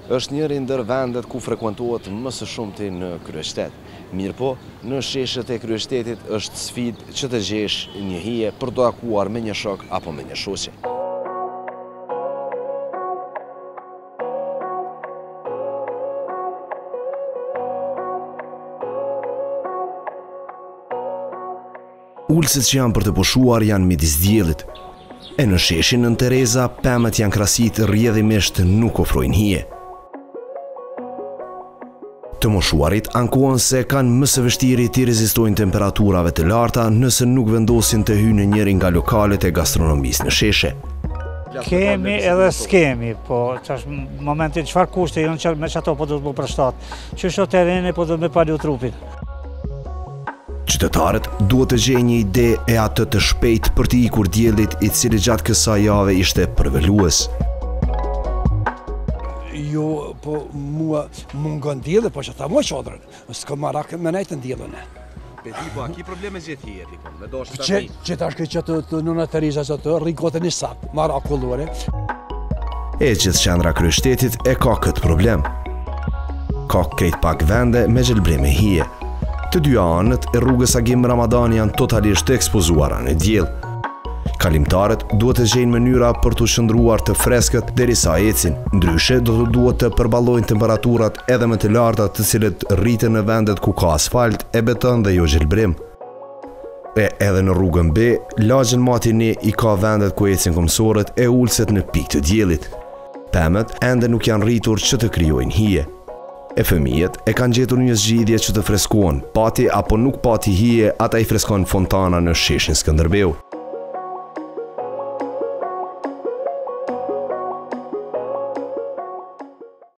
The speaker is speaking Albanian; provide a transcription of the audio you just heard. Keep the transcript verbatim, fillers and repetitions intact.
është njëri ndër vendet ku frekuentohet më së shumti në kryeqytet. Mirëpo, në sheshet e kryeshtetit është sfidë që të gjesh një hije për të takuar me një shok apo me një shoqe. Ulset që janë për të pushuar janë midis diellit. E në sheshin Nën Tereza, pemët janë krasit rrjedhimisht nuk ofrojnë hije. Të moshuarit ankohen se kanë më së vështiri të rezistojnë temperaturave të larta nëse nuk vendosin të hyjnë në njërin nga lokalet e gastronomisë në sheshe. Kemi edhe s'kemi, po çash momentin çfarë kushte janë me çato po do të më përshtat. Që shoh terreni po do të më palu trupin. Qytetarët duhet të gjejnë një ide e atë të shpejt për të ikur diellit i cili gjatë kësaj jave ishte përvelues. Jo, po mua mungon dielli, po që ta mua qodrën. S'ka marak me nejtë në diellën. Peti, po a ki probleme gjithë hije, dikon, me do shtë të Që, që ta shkej që të, të nëna Tereza që të rikote një sak, marak kullore. E gjithë qendra kryeshtetit e ka këtë problem. Ka krejt pak vende me gjelbrime hije. Të dy anët e rrugës Agim Ramadani janë totalisht ekspozuara në diell. Kalimtarët duhet të gjejnë mënyra për të qëndruar të freskët derisa ecin, ndryshe do të duhet të përballojnë temperaturat edhe më të larta të cilët rriten në vendet ku ka asfalt e beton dhe jo gjelbrim. E edhe në rrugën B, lagjën Matini i ka vendet ku ecin komsorët e ulset në pikë të diellit. Pemët ende nuk janë rritur që të krijojnë hije. E fëmijët e kanë gjetur një zgjidhje që të freskohen, pati apo nuk pati hije, ata i freskon fontana në sheshin Skënderbeu.